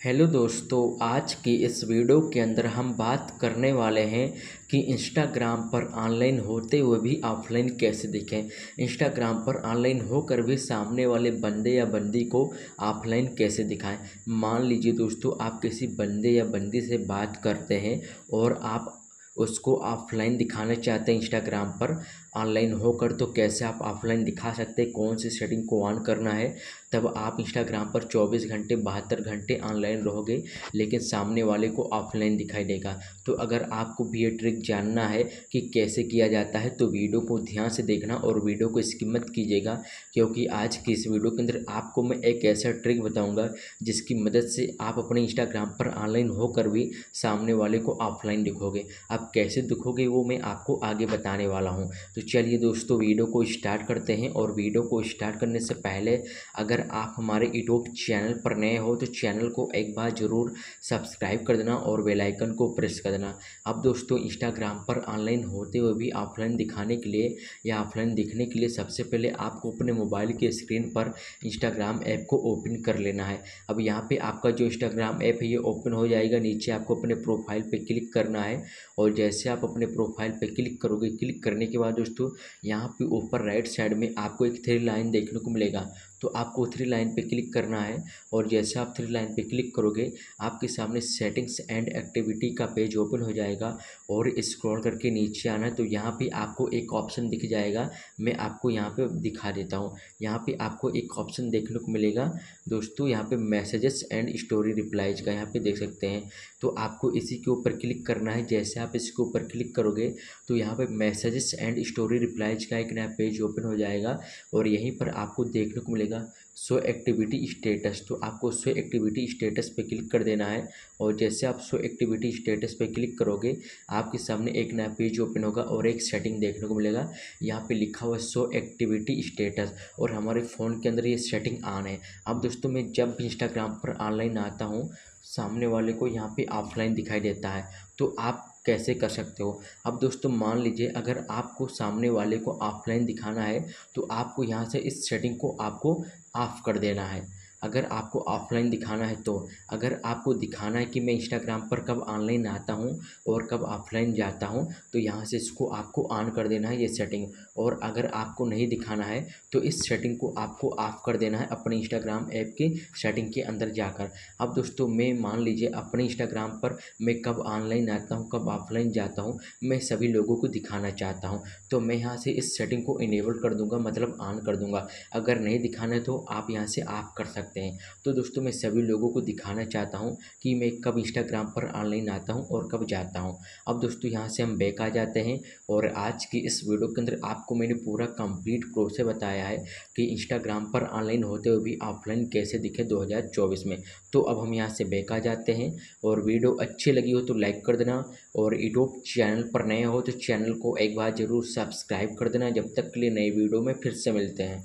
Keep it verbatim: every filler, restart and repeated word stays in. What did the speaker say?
Hello दोस्तों, आज की इस वीडियो के अंदर हम बात करने वाले हैं कि इंस्टाग्राम पर ऑनलाइन होते हुए भी ऑफलाइन कैसे दिखें। इंस्टाग्राम पर ऑनलाइन होकर भी सामने वाले बंदे या बंदी को ऑफलाइन कैसे दिखाएं। मान लीजिए दोस्तों, आप किसी बंदे या बंदी से बात करते हैं और आप उसको ऑफलाइन दिखाना चाहते हैं इंस्टाग्राम पर ऑनलाइन होकर, तो कैसे आप ऑफलाइन दिखा सकते हैं, कौन सी सेटिंग को ऑन करना है। तब आप इंस्टाग्राम पर चौबीस घंटे बहत्तर घंटे ऑनलाइन रहोगे लेकिन सामने वाले को ऑफलाइन दिखाई देगा। तो अगर आपको भी ये ट्रिक जानना है कि कैसे किया जाता है तो वीडियो को ध्यान से देखना और वीडियो को स्किप मत कीजिएगा, क्योंकि आज की इस वीडियो के अंदर आपको मैं एक ऐसा ट्रिक बताऊंगा जिसकी मदद से आप अपने इंस्टाग्राम पर ऑनलाइन होकर भी सामने वाले को ऑफलाइन दिखोगे। आप कैसे दिखोगे वो मैं आपको आगे बताने वाला हूँ। तो चलिए दोस्तों, वीडियो को स्टार्ट करते हैं। और वीडियो को स्टार्ट करने से पहले अगर आप हमारे यूट्यूब चैनल पर नए हो तो चैनल को एक बार ज़रूर सब्सक्राइब कर देना और बेल आइकन को प्रेस कर देना। अब दोस्तों, इंस्टाग्राम पर ऑनलाइन होते हुए भी ऑफलाइन दिखाने के लिए या ऑफलाइन दिखने के लिए सबसे पहले आपको अपने मोबाइल के स्क्रीन पर इंस्टाग्राम ऐप को ओपन कर लेना है। अब यहाँ पे आपका जो इंस्टाग्राम ऐप है ये ओपन हो जाएगा। नीचे आपको अपने प्रोफाइल पे क्लिक करना है और जैसे आप अपने प्रोफाइल पे क्लिक करोगे, क्लिक करने के बाद दोस्तों यहाँ पे ऊपर राइट साइड में आपको एक थ्री लाइन देखने को मिलेगा। तो आपको थ्री लाइन पे क्लिक करना है और जैसे आप थ्री लाइन पे क्लिक करोगे आपके सामने सेटिंग्स एंड एक्टिविटी का पेज ओपन हो जाएगा और स्क्रॉल करके नीचे आना है। तो यहाँ पे आपको एक ऑप्शन दिख जाएगा, मैं आपको यहाँ पे दिखा देता हूँ। यहाँ पे आपको एक ऑप्शन देखने को मिलेगा दोस्तों, यहाँ पे मैसेजेस एंड स्टोरी रिप्लाईज का यहाँ पे देख सकते हैं। तो आपको इसी के ऊपर क्लिक करना है। जैसे आप इसके ऊपर क्लिक करोगे तो यहाँ पे मैसेजेस एंड स्टोरी रिप्लाईज का एक नया पेज ओपन हो जाएगा और यहीं पर आपको देखने को मिलेगा शो एक्टिविटी स्टेटस। तो आपको शो एक्टिविटी स्टेटस पे क्लिक कर देना है और जैसे आप शो एक्टिविटी स्टेटस पे क्लिक करोगे आपके सामने एक नया पेज ओपन होगा और एक सेटिंग देखने को मिलेगा। यहाँ पे लिखा हुआ है शो एक्टिविटी स्टेटस और हमारे फ़ोन के अंदर ये सेटिंग ऑन है। अब दोस्तों, मैं जब भी इंस्टाग्राम पर ऑनलाइन आता हूँ सामने वाले को यहाँ पे ऑफलाइन दिखाई देता है। तो आप कैसे कर सकते हो। अब दोस्तों, मान लीजिए अगर आपको सामने वाले को ऑफलाइन दिखाना है तो आपको यहाँ से इस सेटिंग को आपको ऑफ कर देना है। अगर आपको ऑफलाइन दिखाना है तो अगर आपको दिखाना है कि मैं इंस्टाग्राम पर कब ऑनलाइन आता हूँ और कब ऑफलाइन जाता हूँ तो यहाँ से इसको आपको ऑन कर देना है ये सेटिंग। और अगर आपको नहीं दिखाना है तो इस सेटिंग को आपको ऑफ कर देना है अपने इंस्टाग्राम ऐप की सेटिंग के अंदर जाकर। अब दोस्तों, मैं मान लीजिए अपने इंस्टाग्राम पर मैं कब ऑनलाइन आता हूँ कब ऑफलाइन जाता हूँ मैं सभी लोगों को दिखाना चाहता हूँ, तो मैं यहाँ से इस सेटिंग को इनेबल कर दूँगा, मतलब ऑन कर दूँगा। अगर नहीं दिखाना है तो आप यहाँ से ऑफ कर सकते हैं। तो दोस्तों, मैं सभी लोगों को दिखाना चाहता हूँ कि मैं कब इंस्टाग्राम पर ऑनलाइन आता हूँ और कब जाता हूँ। अब दोस्तों, यहाँ से हम बैक आ जाते हैं और आज की इस वीडियो के अंदर आपको मैंने पूरा कंप्लीट प्रोसेस बताया है कि इंस्टाग्राम पर ऑनलाइन होते हुए भी ऑफलाइन कैसे दिखे दो हज़ार चौबीस में। तो अब हम यहाँ से बैक आ जाते हैं और वीडियो अच्छी लगी हो तो लाइक कर देना और यूट्यूब चैनल पर नए हो तो चैनल को एक बार ज़रूर सब्सक्राइब कर देना। जब तक के लिए नई वीडियो में फिर से मिलते हैं।